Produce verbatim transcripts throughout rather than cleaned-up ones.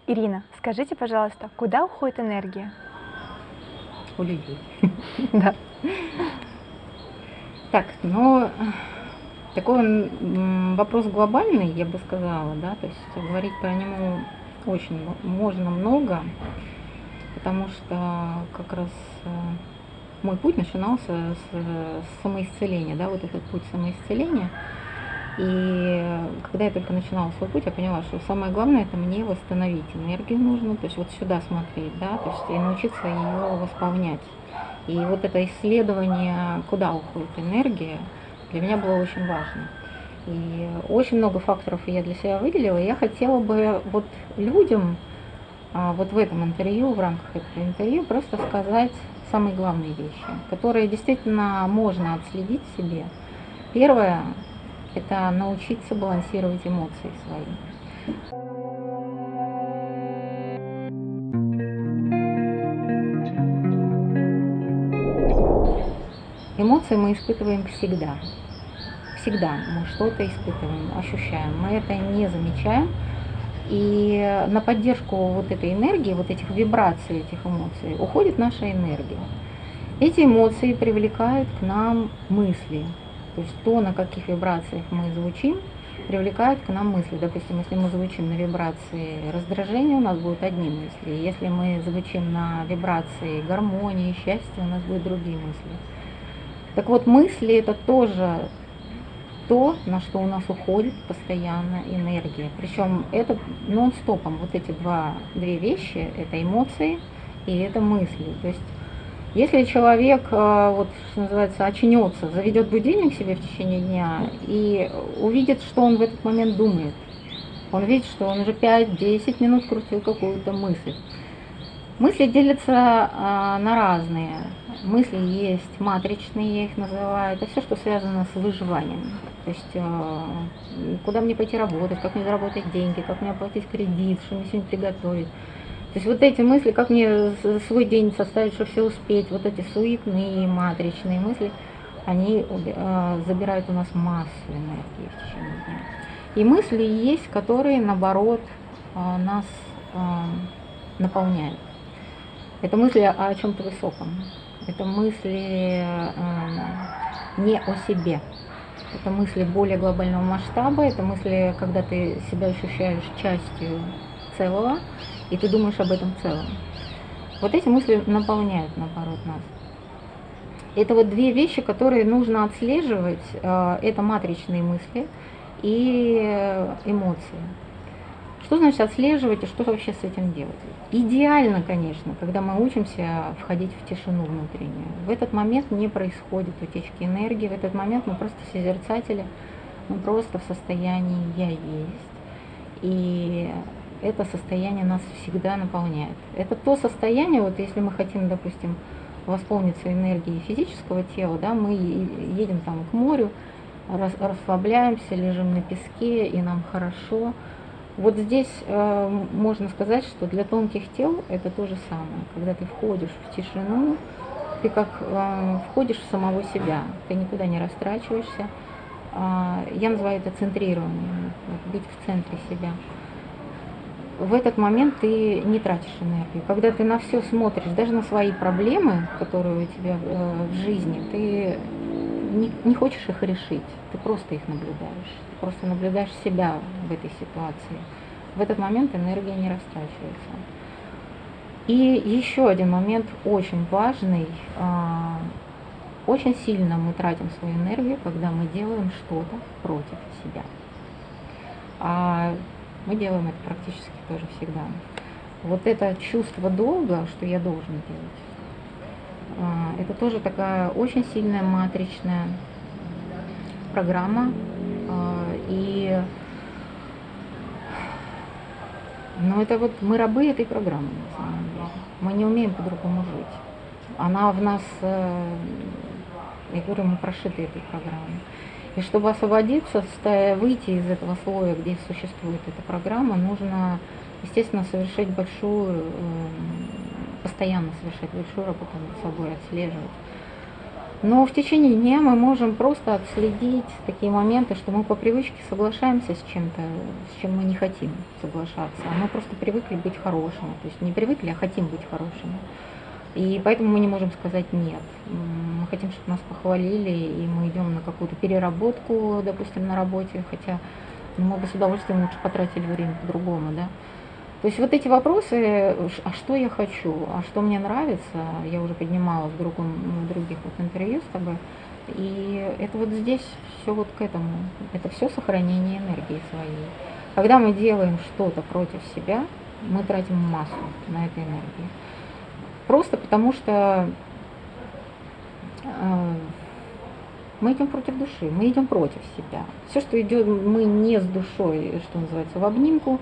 Ирина, скажите, пожалуйста, куда уходит энергия? У людей. Да. Так, ну, такой он м, вопрос глобальный, я бы сказала, да, то есть говорить про него очень мо- можно много, потому что как раз э, мой путь начинался с, э, с самоисцеления, да, вот этот путь самоисцеления. И когда я только начинала свой путь, я поняла, что самое главное это мне восстановить энергию нужно, то есть вот сюда смотреть, да, то есть и научиться ее восполнять. И вот это исследование, куда уходит энергия, для меня было очень важно. И очень много факторов я для себя выделила. И я хотела бы вот людям а, вот в этом интервью, в рамках этого интервью, просто сказать самые главные вещи, которые действительно можно отследить в себе. Первое – это научиться балансировать эмоции свои. Эмоции мы испытываем всегда. Всегда мы что-то испытываем, ощущаем. Мы это не замечаем. И на поддержку вот этой энергии, вот этих вибраций, этих эмоций уходит наша энергия. Эти эмоции привлекают к нам мысли. То есть то, на каких вибрациях мы звучим, привлекает к нам мысли. Допустим, если мы звучим на вибрации раздражения, у нас будут одни мысли. Если мы звучим на вибрации гармонии, счастья, у нас будут другие мысли. Так вот, мысли это тоже то, на что у нас уходит постоянно энергия. Причем это нон-стопом. Вот эти два, две вещи, это эмоции и это мысли. То есть если человек, вот, что называется, очнется, заведет будильник себе в течение дня и увидит, что он в этот момент думает, он видит, что он уже пять-десять минут крутил какую-то мысль. Мысли делятся а, на разные. Мысли есть матричные, я их называю. Это все, что связано с выживанием. То есть, а, куда мне пойти работать, как мне заработать деньги, как мне оплатить кредит, что мне сегодня приготовить. То есть вот эти мысли, как мне свой день составить, чтобы все успеть, вот эти суетные матричные мысли, они э, забирают у нас массу энергии в течение дня. И мысли есть, которые, наоборот, э, нас э, наполняют. Это мысли о чем-то высоком. Это мысли э, не о себе. Это мысли более глобального масштаба. Это мысли, когда ты себя ощущаешь частью целого, и ты думаешь об этом целом. Вот эти мысли наполняют, наоборот, нас. Это вот две вещи, которые нужно отслеживать. Это матричные мысли и эмоции. Что значит отслеживать и что вообще с этим делать? Идеально, конечно, когда мы учимся входить в тишину внутреннюю. В этот момент не происходит утечки энергии, в этот момент мы просто созерцатели, мы просто в состоянии «я есть». И это состояние нас всегда наполняет. Это то состояние, вот если мы хотим, допустим, восполниться энергией физического тела, да, мы едем там к морю, расслабляемся, лежим на песке, и нам хорошо. Вот здесь э, можно сказать, что для тонких тел это то же самое. Когда ты входишь в тишину, ты как э, входишь в самого себя, ты никуда не растрачиваешься. Э, я называю это центрированием, вот, быть в центре себя. В этот момент ты не тратишь энергию. Когда ты на все смотришь, даже на свои проблемы, которые у тебя э, в жизни, ты не, не хочешь их решить, ты просто их наблюдаешь. Ты просто наблюдаешь себя в этой ситуации. В этот момент энергия не растрачивается. И еще один момент очень важный. Э, очень сильно мы тратим свою энергию, когда мы делаем что-то против себя. А мы делаем это практически тоже всегда. Вот это чувство долга, что я должен делать, это тоже такая очень сильная матричная программа. И ну, это вот мы рабы этой программы, на самом деле. Мы не умеем по-другому жить. Она в нас, я говорю, мы прошиты этой программой. И чтобы освободиться, выйти из этого слоя, где существует эта программа, нужно, естественно, совершать большую, постоянно совершать большую работу над собой, отслеживать. Но в течение дня мы можем просто отследить такие моменты, что мы по привычке соглашаемся с чем-то, с чем мы не хотим соглашаться. А мы просто привыкли быть хорошими. То есть не привыкли, а хотим быть хорошими. И поэтому мы не можем сказать «нет». М, Мы хотим, чтобы нас похвалили, и мы идем на какую-то переработку, допустим, на работе, хотя ну, мы бы с удовольствием лучше потратили время по-другому, да. То есть вот эти вопросы, ш- а что я хочу, а что мне нравится, я уже поднимала в, другом, в других вот интервью с тобой. И это вот здесь все вот к этому, это все сохранение энергии своей. Когда мы делаем что-то против себя, мы тратим массу на этой энергии. Просто потому что э, мы идем против души, мы идем против себя. Все, что идет, мы не с душой, что называется, в обнимку,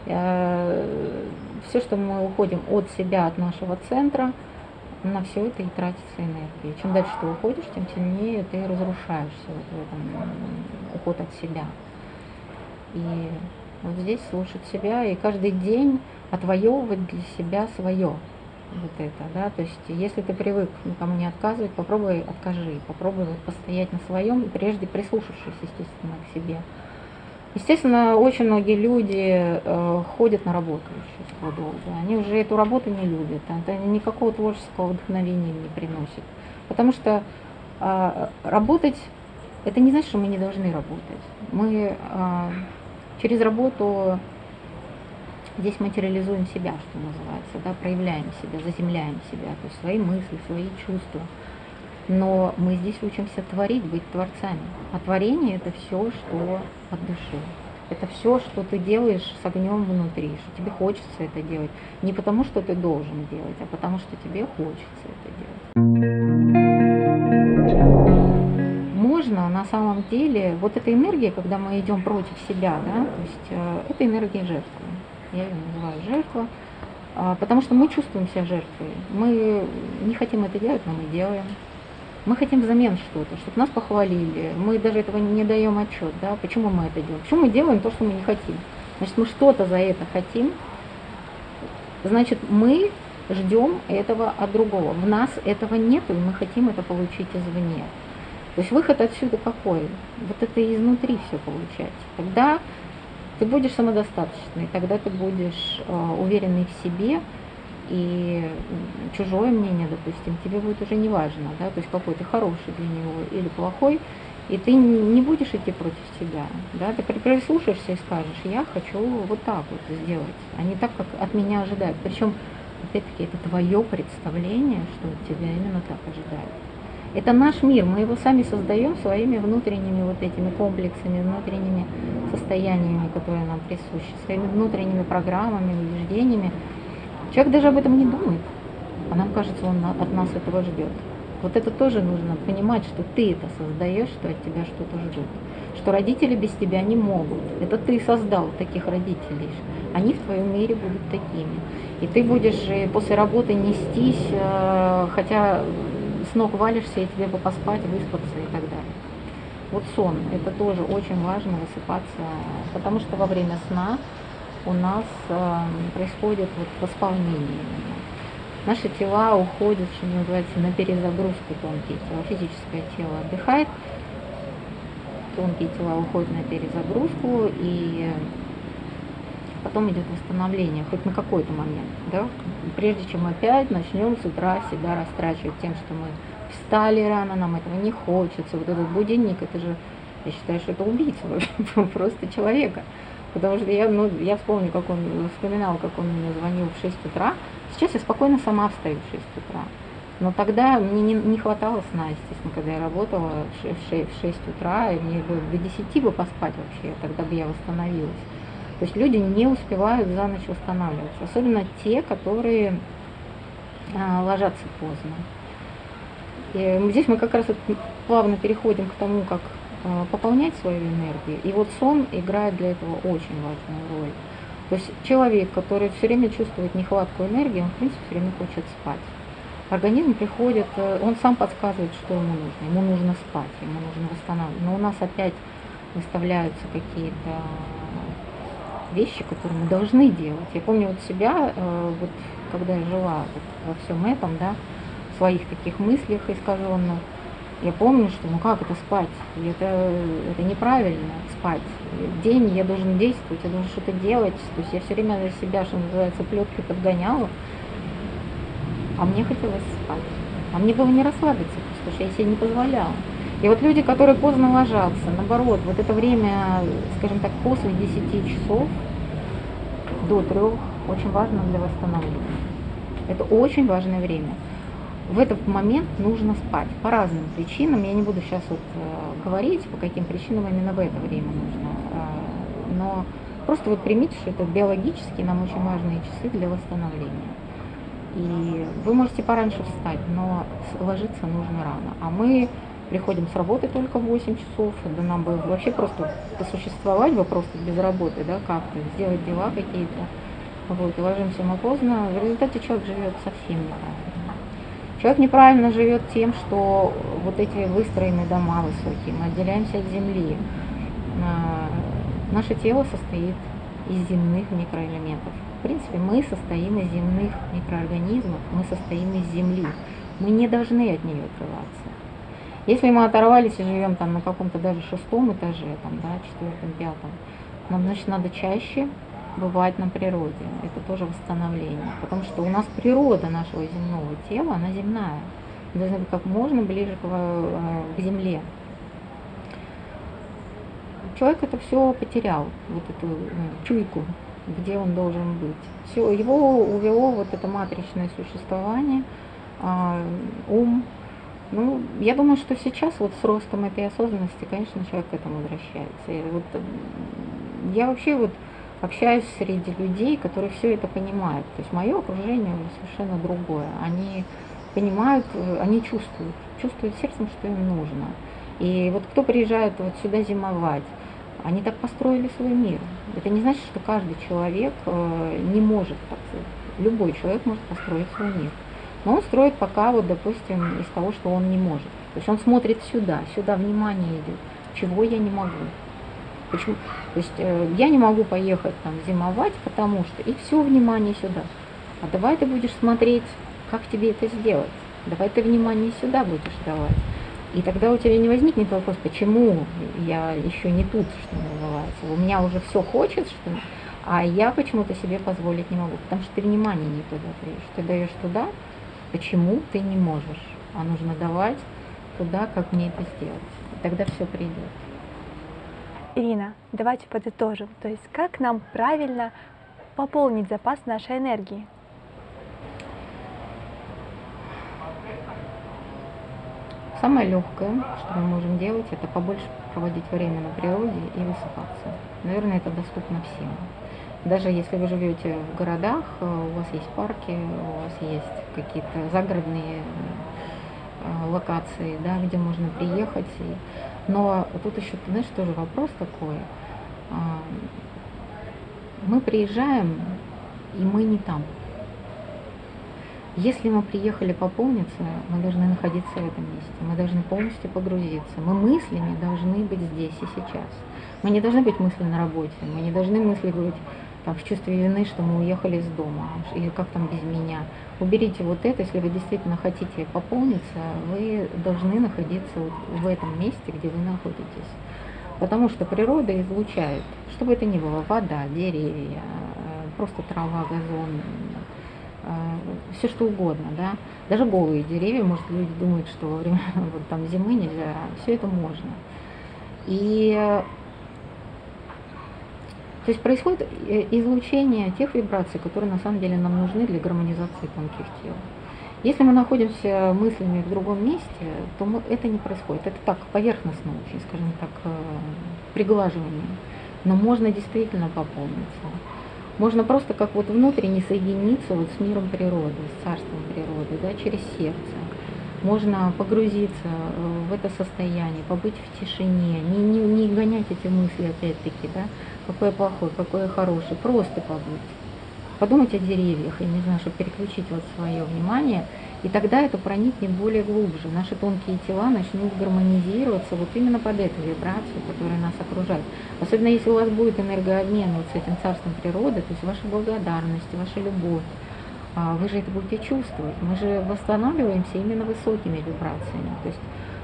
все, что мы уходим от себя, от нашего центра, на все это и тратится энергия. Чем дальше ты уходишь, тем сильнее ты разрушаешься вот в этом м, уход от себя. И вот здесь слушать себя и каждый день отвоевывать для себя свое. Вот это, да, то есть если ты привык никому не отказывать, попробуй откажи, попробуй вот постоять на своем, прежде прислушавшись, естественно, к себе. Естественно, очень многие люди э, ходят на работу еще долго. Они уже эту работу не любят, это никакого творческого вдохновения не приносит. Потому что э, работать, это не значит, что мы не должны работать. Мы э, через работу здесь материализуем себя, что называется, да, проявляем себя, заземляем себя, то есть свои мысли, свои чувства. Но мы здесь учимся творить, быть творцами. А творение – это все, что от души. Это все, что ты делаешь с огнем внутри, что тебе хочется это делать. Не потому, что ты должен делать, а потому, что тебе хочется это делать. Можно на самом деле, вот эта энергия, когда мы идем против себя, да, то есть э, это энергия жертвы. Я ее называю жертва, а, потому что мы чувствуем себя жертвой. Мы не хотим это делать, но мы делаем. Мы хотим взамен что-то, чтобы нас похвалили. Мы даже этого не даем отчет, да, почему мы это делаем. Почему мы делаем то, что мы не хотим? Значит, мы что-то за это хотим. Значит, мы ждем этого от другого. В нас этого нет, и мы хотим это получить извне. То есть выход отсюда какой? Вот это изнутри все получать. Тогда ты будешь самодостаточный, тогда ты будешь э, уверенный в себе, и чужое мнение, допустим, тебе будет уже не важно, да, то есть какой ты хороший для него или плохой, и ты не будешь идти против себя, да, ты прислушаешься и скажешь, я хочу вот так вот сделать, а не так, как от меня ожидают. Причем, опять-таки, это твое представление, что от тебя именно так ожидают. Это наш мир, мы его сами создаем своими внутренними вот этими комплексами, внутренними состояниями, которые нам присущи, своими внутренними программами, убеждениями. Человек даже об этом не думает, а нам кажется, он от нас этого ждет. Вот это тоже нужно понимать, что ты это создаешь, что от тебя что-то ждут. Что родители без тебя не могут. Это ты создал таких родителей. Они в твоем мире будут такими. И ты будешь после работы нестись, хотя с ног валишься, и тебе бы поспать, выспаться и так далее. Вот сон, это тоже очень важно, высыпаться, потому что во время сна у нас э, происходит вот восполнение. Наши тела уходят, что называется, на перезагрузку, тонкие тела. Физическое тело отдыхает, тонкие тела уходят на перезагрузку, и потом идет восстановление, хоть на какой-то момент, да? Прежде чем опять начнем с утра себя растрачивать тем, что мы встали рано, нам этого не хочется. Вот этот будильник, это же, я считаю, что это убийца просто человека. Потому что я, ну, я вспомню, как он вспоминал, как он мне звонил в шесть утра. Сейчас я спокойно сама встаю в шесть утра. Но тогда мне не, не хватало сна, естественно, когда я работала в шесть утра, и мне бы до десяти бы поспать вообще, тогда бы я восстановилась. То есть люди не успевают за ночь восстанавливаться, особенно те, которые а, ложатся поздно. И здесь мы как раз вот плавно переходим к тому, как а, пополнять свою энергию. И вот сон играет для этого очень важную роль. То есть человек, который все время чувствует нехватку энергии, он, в принципе, все время хочет спать. Организм приходит, он сам подсказывает, что ему нужно. Ему нужно спать, ему нужно восстанавливать. Но у нас опять выставляются какие-то вещи, которые мы должны делать. Я помню вот себя, вот, когда я жила вот во всем этом, да, в своих таких мыслях искаженных, Я помню, что ну как это спать? И Это, это неправильно спать. День я должен действовать, я должен что-то делать. То есть я все время себя, что называется, плеткой подгоняла, а мне хотелось спать. А мне было не расслабиться, потому что я себе не позволяла. И вот люди, которые поздно ложатся, наоборот, вот это время, скажем так, после десяти часов до трех очень важно для восстановления. Это очень важное время. В этот момент нужно спать по разным причинам. Я не буду сейчас вот э, говорить, по каким причинам именно в это время нужно. Э, но просто вот примите, что это биологически нам очень важные часы для восстановления. И вы можете пораньше встать, но с- ложиться нужно рано. А мы приходим с работы только в восемь часов, да нам бы вообще просто посуществовать бы просто без работы, да, как-то сделать дела какие-то. Вот, и ложимся мы поздно. В результате человек живет совсем неправильно. Человек неправильно живет тем, что вот эти выстроенные дома высокие, мы отделяемся от земли. А, Наше тело состоит из земных микроэлементов. В принципе, мы состоим из земных микроорганизмов, мы состоим из земли. Мы не должны от нее отрываться. Если мы оторвались и живем там на каком-то даже шестом этаже, там, да, четвертом, пятом, нам, значит, надо чаще бывать на природе. Это тоже восстановление. Потому что у нас природа нашего земного тела, она земная. Мы должны быть как можно ближе к, э, к земле. Человек это все потерял, вот эту э, чуйку, где он должен быть. Все, его увело вот это матричное существование, а, ум. Ну, я думаю, что сейчас вот с ростом этой осознанности, конечно, человек к этому возвращается. И вот м, я вообще вот общаюсь среди людей, которые все это понимают. То есть мое окружение уже совершенно другое. Они понимают, э, они чувствуют, чувствуют сердцем, что им нужно. И вот кто приезжает вот сюда зимовать, они так построили свой мир. Это не значит, что каждый человек э, не может, так сказать. Любой человек может построить свой мир. Но он строит пока, вот, допустим, из того, что он не может. То есть он смотрит сюда, сюда внимание идет, чего я не могу. Почему? То есть э, я не могу поехать там зимовать, потому что и все внимание сюда. А давай ты будешь смотреть, как тебе это сделать. Давай ты внимание сюда будешь давать. И тогда у тебя не возникнет вопрос, почему я еще не тут, что называется. У меня уже все хочет, что, а я почему-то себе позволить не могу. Потому что ты внимание не туда даешь. Ты даешь туда, почему ты не можешь. А нужно давать туда, как мне это сделать. И тогда все придет. Ирина, давайте подытожим. То есть как нам правильно пополнить запас нашей энергии? Самое легкое, что мы можем делать, это побольше проводить время на природе и высыпаться. Наверное, это доступно всем. Даже если вы живете в городах, э, у вас есть парки, у вас есть какие-то загородные э, локации, да, где можно приехать. И- Но тут еще, ты знаешь, тоже вопрос такой. А, Мы приезжаем, и мы не там. Если мы приехали пополниться, мы должны находиться в этом месте, мы должны полностью погрузиться. Мы мыслями должны быть здесь и сейчас. Мы не должны быть мыслями на работе, мы не должны мысли быть там, в чувстве вины, что мы уехали из дома, или как там без меня. Уберите вот это, если вы действительно хотите пополниться, вы должны находиться вот в этом месте, где вы находитесь. Потому что природа излучает, что бы это ни было, вода, деревья, э, просто трава, газон, все что угодно, да, даже голые деревья, может, люди думают, что во время вот, там, зимы нельзя, все это можно. И э, то есть происходит э, излучение тех вибраций, которые на самом деле нам нужны для гармонизации тонких тел. Если мы находимся мыслями в другом месте, то мы, это не происходит. Это так, поверхностно очень, скажем так, э, приглаживание. Но можно действительно пополниться. Можно просто как вот внутренне соединиться вот с миром природы, с царством природы, да, через сердце. Можно погрузиться в это состояние, побыть в тишине, не, не, не гонять эти мысли опять-таки, да, какой я плохой, какой я хороший, просто побыть. Подумать о деревьях, я не знаю, чтобы переключить вот свое внимание, и тогда это проникнет более глубже. Наши тонкие тела начнут гармонизироваться вот именно под эту вибрацию, которая нас окружает. Особенно если у вас будет энергообмен вот с этим царством природы, то есть ваша благодарность, ваша любовь, вы же это будете чувствовать. Мы же восстанавливаемся именно высокими вибрациями. То есть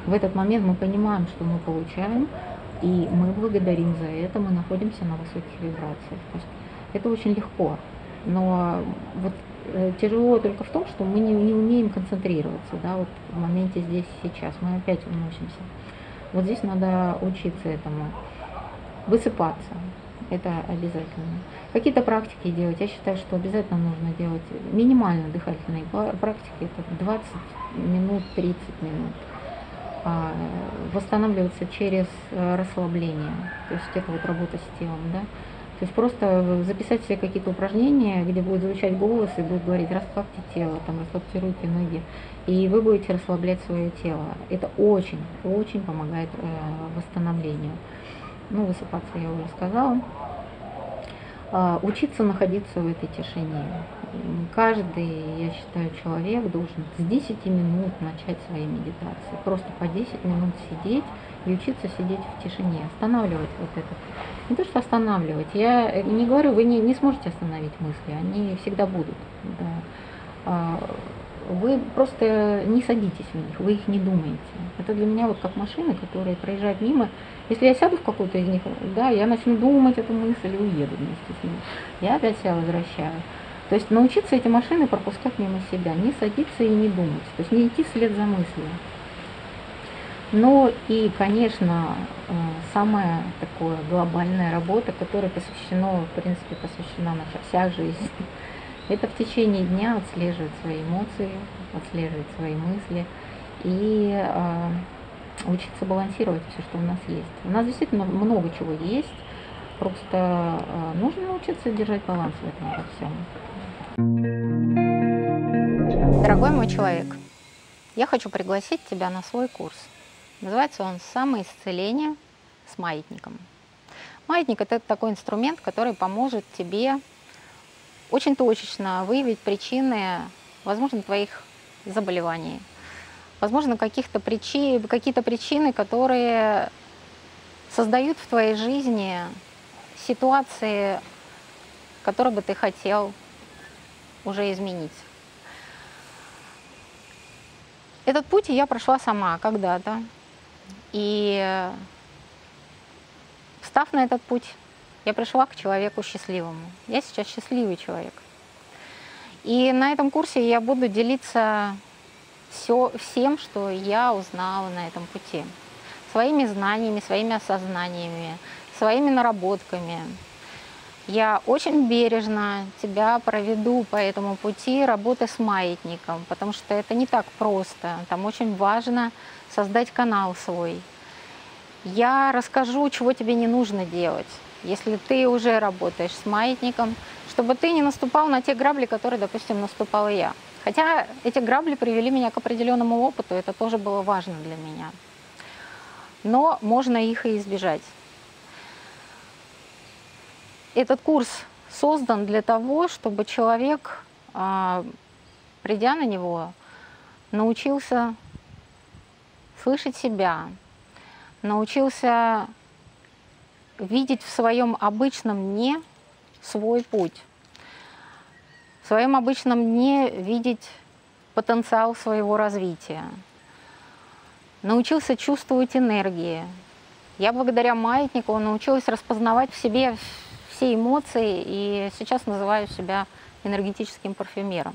В этот момент мы понимаем, что мы получаем, и мы благодарим за это, мы находимся на высоких вибрациях. То есть это очень легко, но вот э, тяжело только в том, что мы не, не умеем концентрироваться, да, вот в моменте здесь и сейчас, мы опять уносимся. Вот здесь надо учиться этому, высыпаться, это обязательно. Какие-то практики делать, я считаю, что обязательно нужно делать минимально дыхательные практики, это двадцать минут, тридцать минут. Восстанавливаться через расслабление, то есть это вот работа с телом, да. То есть просто записать себе какие-то упражнения, где будет звучать голос и будет говорить: расслабьте тело, там, расслабьте руки, ноги, и вы будете расслаблять свое тело. Это очень, очень помогает э, восстановлению. Ну, высыпаться я уже сказала. А, учиться находиться в этой тишине. Каждый, я считаю, человек должен с десяти минут начать свои медитации. Просто по десять минут сидеть и учиться сидеть в тишине, останавливать вот это. Не то, что останавливать, я не говорю, вы не, не сможете остановить мысли, они всегда будут. Да. Вы просто не садитесь в них, вы их не думаете. Это для меня вот как машины, которые проезжают мимо. Если я сяду в какую-то из них, да, я начну думать эту мысль и уеду вместе с ней. Я опять себя возвращаю. То есть научиться эти машины пропускать мимо себя, не садиться и не думать, то есть не идти вслед за мыслью. Ну и, конечно, самая такая глобальная работа, которая посвящена, в принципе, посвящена наша вся жизнь, это в течение дня отслеживать свои эмоции, отслеживать свои мысли и э, учиться балансировать все, что у нас есть. У нас действительно много чего есть, просто э, нужно научиться держать баланс в этом во всем. Дорогой мой человек, я хочу пригласить тебя на свой курс. Называется он «Самоисцеление с маятником». Маятник – это такой инструмент, который поможет тебе очень точечно выявить причины, возможно, твоих заболеваний, возможно, каких-то причин, какие-то причины, которые создают в твоей жизни ситуации, которые бы ты хотел уже изменить. Этот путь я прошла сама когда-то, и встав на этот путь, я пришла к человеку счастливому. Я сейчас счастливый человек. И на этом курсе я буду делиться все, всем, что я узнала на этом пути. Своими знаниями, своими осознаниями, своими наработками. Я очень бережно тебя проведу по этому пути работы с маятником, потому что это не так просто. Там очень важно создать канал свой. Я расскажу, чего тебе не нужно делать, если ты уже работаешь с маятником, чтобы ты не наступал на те грабли, которые, допустим, наступала я. Хотя эти грабли привели меня к определенному опыту, это тоже было важно для меня. Но можно их и избежать. Этот курс создан для того, чтобы человек, придя на него, научился слышать себя, научился видеть в своем обычном «не» свой путь, в своем обычном «не» видеть потенциал своего развития, научился чувствовать энергии. Я благодаря маятнику научилась распознавать в себе все эмоции и сейчас называю себя энергетическим парфюмером.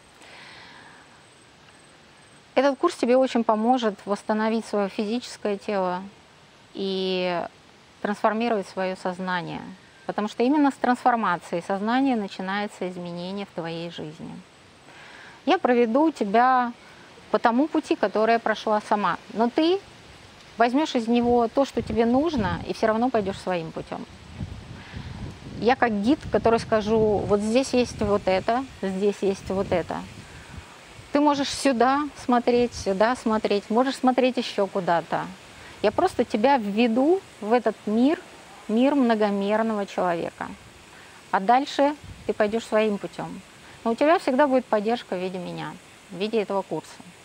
Этот курс тебе очень поможет восстановить свое физическое тело и трансформировать свое сознание, потому что именно с трансформации сознания начинается изменение в твоей жизни. Я проведу тебя по тому пути, который я прошла сама, но ты возьмешь из него то, что тебе нужно, и все равно пойдешь своим путем. Я как гид, который скажу: вот здесь есть вот это, здесь есть вот это. Ты можешь сюда смотреть, сюда смотреть, можешь смотреть еще куда-то. Я просто тебя введу в этот мир, мир многомерного человека. А дальше ты пойдешь своим путем. Но у тебя всегда будет поддержка в виде меня, в виде этого курса.